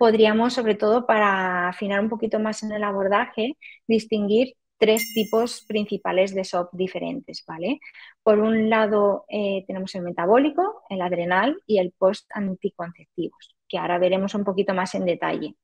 podríamos, sobre todo para afinar un poquito más en el abordaje, distinguir tres tipos principales de SOP diferentes, ¿vale? Por un lado tenemos el metabólico, el adrenal y el post-anticonceptivos, que ahora veremos un poquito más en detalle.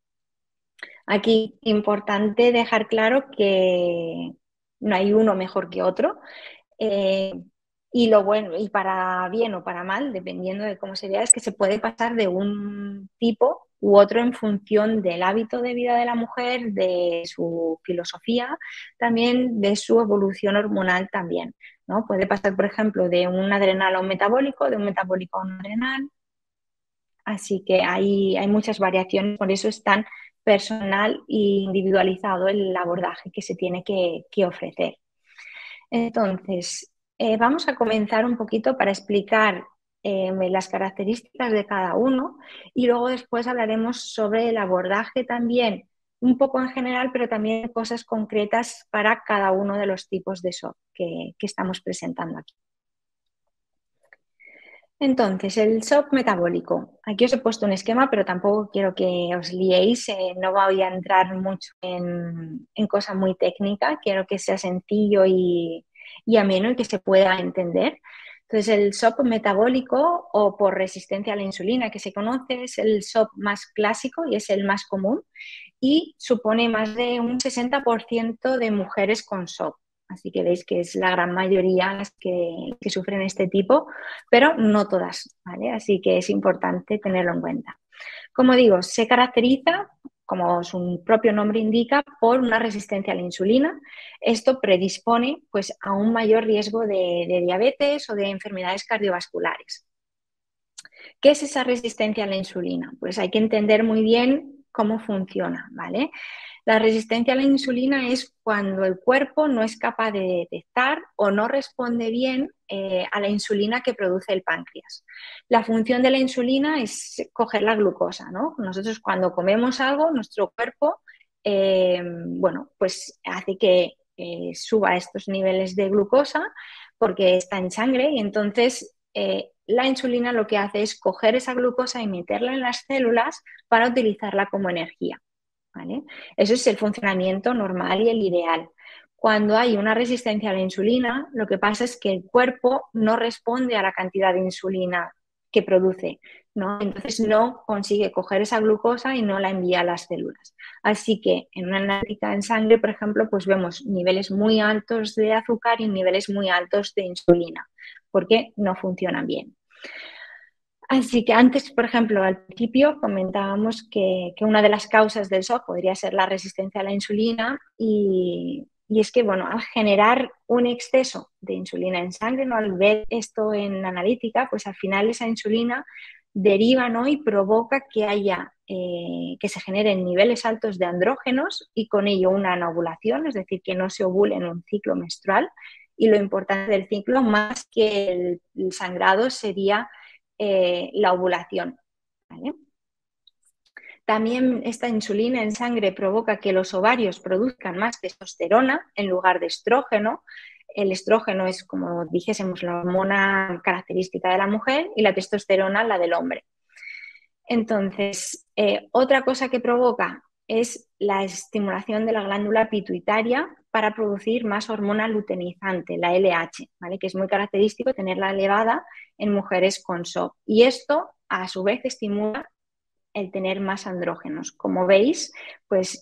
Aquí importante dejar claro que no hay uno mejor que otro. Eh, y lo bueno, y para bien o para mal, dependiendo de cómo se vea, es que se puede pasar de un tipo u otro en función del hábito de vida de la mujer, de su filosofía, también de su evolución hormonal también, ¿no? Puede pasar, por ejemplo, de un adrenal a un metabólico, de un metabólico a un adrenal. Así que hay muchas variaciones, por eso es tan personal e individualizado el abordaje que se tiene que ofrecer. Entonces, vamos a comenzar un poquito para explicar las características de cada uno y luego después hablaremos sobre el abordaje también, un poco en general, pero también cosas concretas para cada uno de los tipos de SOP que estamos presentando aquí. Entonces, el SOP metabólico. Aquí os he puesto un esquema, pero tampoco quiero que os liéis. No voy a entrar mucho en cosa muy técnica. Quiero que sea sencillo y ameno y que se pueda entender. Entonces, el SOP metabólico o por resistencia a la insulina que se conoce es el SOP más clásico y es el más común y supone más de un 60% de mujeres con SOP. Así que veis que es la gran mayoría las que sufren este tipo, pero no todas, ¿vale? Así que es importante tenerlo en cuenta. Como digo, se caracteriza, como su propio nombre indica, por una resistencia a la insulina. Esto predispone pues, a un mayor riesgo de diabetes o de enfermedades cardiovasculares. ¿Qué es esa resistencia a la insulina? Pues hay que entender muy bien cómo funciona, ¿vale? La resistencia a la insulina es cuando el cuerpo no es capaz de detectar o no responde bien a la insulina que produce el páncreas. La función de la insulina es coger la glucosa, ¿no? Nosotros cuando comemos algo, nuestro cuerpo, bueno, pues hace que suba estos niveles de glucosa porque está en sangre y entonces la insulina lo que hace es coger esa glucosa y meterla en las células para utilizarla como energía. ¿Vale? Eso es el funcionamiento normal y el ideal. Cuando hay una resistencia a la insulina, lo que pasa es que el cuerpo no responde a la cantidad de insulina que produce, ¿no? Entonces no consigue coger esa glucosa y no la envía a las células. Así que en una analítica en sangre, por ejemplo, pues vemos niveles muy altos de azúcar y niveles muy altos de insulina, porque no funcionan bien. Así que antes, por ejemplo, al principio comentábamos que una de las causas del shock podría ser la resistencia a la insulina y es que, bueno, al generar un exceso de insulina en sangre, ¿no? Al ver esto en analítica, pues al final esa insulina deriva, ¿no? Y provoca que haya, que se generen niveles altos de andrógenos y con ello una anovulación, es decir, que no se ovule en un ciclo menstrual. Y lo importante del ciclo, más que el sangrado, sería la ovulación. ¿Vale? También esta insulina en sangre provoca que los ovarios produzcan más testosterona en lugar de estrógeno. El estrógeno es, como dijésemos, la hormona característica de la mujer y la testosterona la del hombre. Entonces, otra cosa que provoca es la estimulación de la glándula pituitaria para producir más hormona luteinizante, la LH, ¿vale? Que es muy característico tenerla elevada en mujeres con SOP. Y esto, a su vez, estimula el tener más andrógenos. Como veis, pues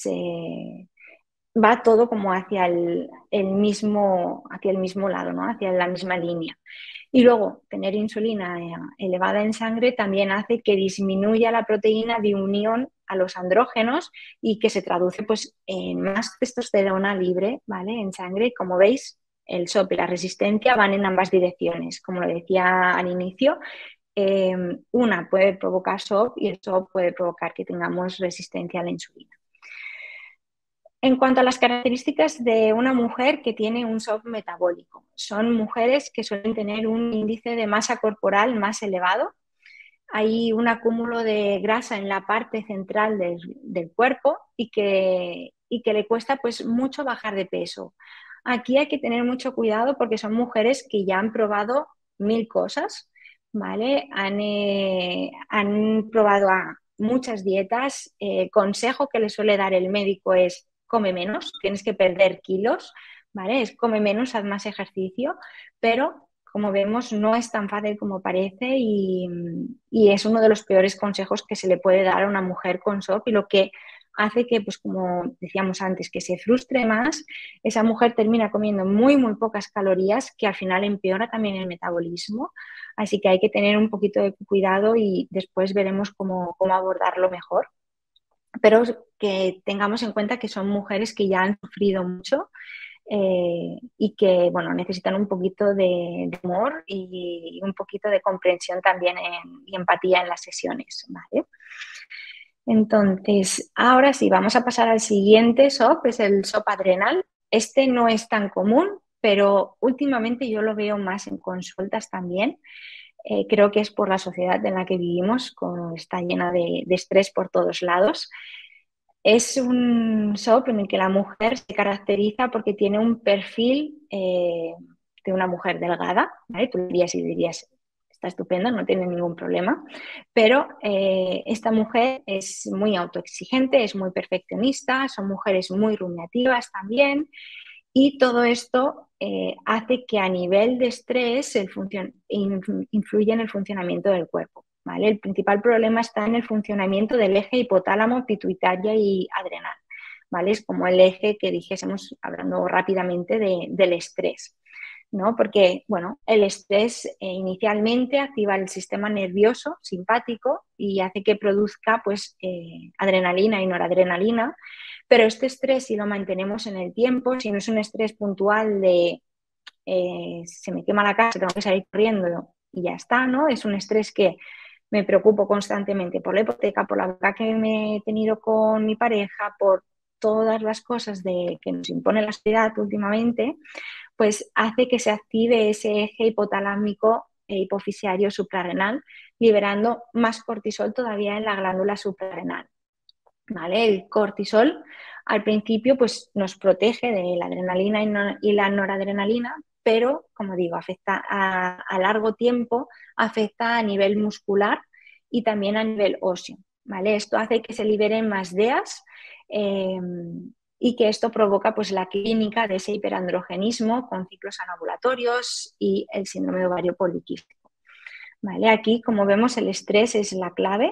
va todo como hacia el mismo lado, ¿no? Hacia la misma línea. Y luego, tener insulina elevada en sangre también hace que disminuya la proteína de unión a los andrógenos y que se traduce pues, en más testosterona libre, ¿vale? En sangre. Como veis, el SOP y la resistencia van en ambas direcciones. Como lo decía al inicio, una puede provocar SOP y el SOP puede provocar que tengamos resistencia a la insulina. En cuanto a las características de una mujer que tiene un SOP metabólico, son mujeres que suelen tener un índice de masa corporal más elevado. Hay un acúmulo de grasa en la parte central del cuerpo y que le cuesta pues, mucho bajar de peso. Aquí hay que tener mucho cuidado porque son mujeres que ya han probado 1000 cosas, ¿vale? Han probado a muchas dietas. Consejo que le suele dar el médico es come menos, tienes que perder kilos, ¿vale? Es come menos, haz más ejercicio, pero como vemos no es tan fácil como parece y es uno de los peores consejos que se le puede dar a una mujer con SOP y lo que hace que, pues como decíamos antes, que se frustre más, esa mujer termina comiendo muy, muy pocas calorías que al final empeora también el metabolismo. Así que hay que tener un poquito de cuidado y después veremos cómo abordarlo mejor. Pero que tengamos en cuenta que son mujeres que ya han sufrido mucho y que bueno, necesitan un poquito de amor y un poquito de comprensión también y empatía en las sesiones, ¿vale? Entonces, ahora sí, vamos a pasar al siguiente SOP, es el SOP adrenal. Este no es tan común, pero últimamente yo lo veo más en consultas también. Creo que es por la sociedad en la que vivimos, está llena de estrés por todos lados. Es un SOP en el que la mujer se caracteriza porque tiene un perfil de una mujer delgada, ¿vale? Tú dirías y dirías, está estupendo, no tiene ningún problema, pero esta mujer es muy autoexigente, es muy perfeccionista, son mujeres muy rumiativas también y todo esto hace que a nivel de estrés influya en el funcionamiento del cuerpo. ¿Vale? El principal problema está en el funcionamiento del eje hipotálamo, pituitaria y adrenal. ¿Vale? Es como el eje que dijésemos, hablando rápidamente del estrés. ¿No? Porque, bueno, el estrés inicialmente activa el sistema nervioso simpático y hace que produzca pues, adrenalina y noradrenalina, pero este estrés, si lo mantenemos en el tiempo, si no es un estrés puntual de se me quema la casa, tengo que salir corriendo y ya está, ¿no? Es un estrés que me preocupo constantemente por la hipoteca, por la boca que me he tenido con mi pareja, por todas las cosas que nos impone la sociedad últimamente, pues hace que se active ese eje hipotalámico e hipofisiario suprarrenal, liberando más cortisol todavía en la glándula suprarrenal. ¿Vale? El cortisol al principio pues, nos protege de la adrenalina y la noradrenalina, pero como digo, afecta a largo tiempo, afecta a nivel muscular y también a nivel óseo. ¿Vale? Esto hace que se liberen más DEAs y que esto provoca pues, la clínica de ese hiperandrogenismo con ciclos anovulatorios y el síndrome de ovario poliquístico. ¿Vale? Aquí, como vemos, el estrés es la clave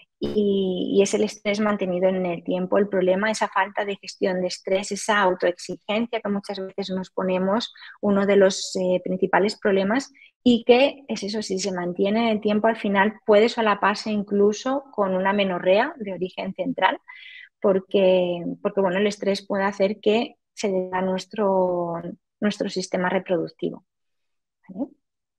y es el estrés mantenido en el tiempo. El problema, esa falta de gestión de estrés, esa autoexigencia que muchas veces nos ponemos, uno de los principales problemas y que es eso, si se mantiene en el tiempo, al final puede solaparse incluso con una menorrea de origen central, porque bueno, el estrés puede hacer que se dé a nuestro sistema reproductivo. ¿Vale?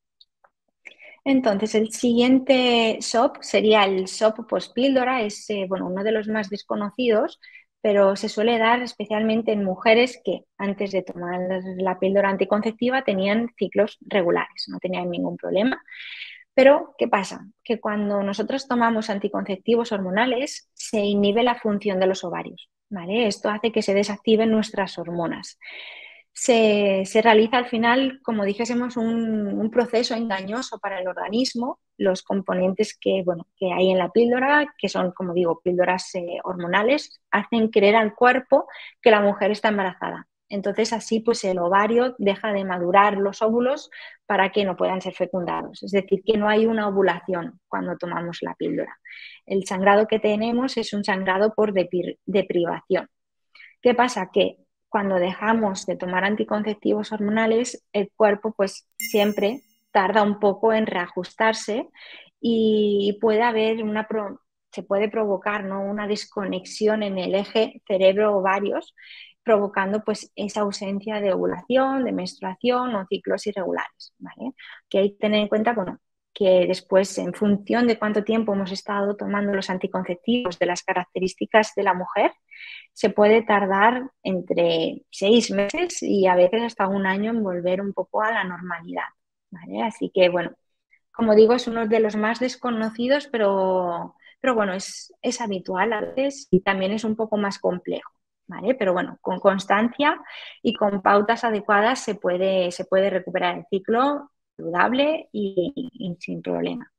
Entonces, el siguiente SOP sería el SOP pospíldora, es bueno, uno de los más desconocidos, pero se suele dar especialmente en mujeres que antes de tomar la píldora anticonceptiva tenían ciclos regulares, no tenían ningún problema. Pero, ¿qué pasa? Que cuando nosotros tomamos anticonceptivos hormonales se inhibe la función de los ovarios, ¿vale? Esto hace que se desactiven nuestras hormonas. Se realiza al final, como dijésemos, un proceso engañoso para el organismo. Los componentes que hay en la píldora, que son, como digo, píldoras hormonales, hacen creer al cuerpo que la mujer está embarazada. Entonces, así pues el ovario deja de madurar los óvulos para que no puedan ser fecundados. Es decir, que no hay una ovulación cuando tomamos la píldora. El sangrado que tenemos es un sangrado por deprivación. ¿Qué pasa? Que cuando dejamos de tomar anticonceptivos hormonales, el cuerpo pues siempre tarda un poco en reajustarse y puede haber se puede provocar, ¿no?, una desconexión en el eje cerebro-ovarios, provocando pues esa ausencia de ovulación, de menstruación o ciclos irregulares, ¿vale? Que hay que tener en cuenta, bueno, que después, en función de cuánto tiempo hemos estado tomando los anticonceptivos, de las características de la mujer, se puede tardar entre 6 meses y a veces hasta un año en volver un poco a la normalidad, ¿vale? Así que, bueno, como digo, es uno de los más desconocidos, pero bueno, es habitual a veces y también es un poco más complejo, ¿vale? Pero bueno, con constancia y con pautas adecuadas se puede recuperar el ciclo saludable y sin problema.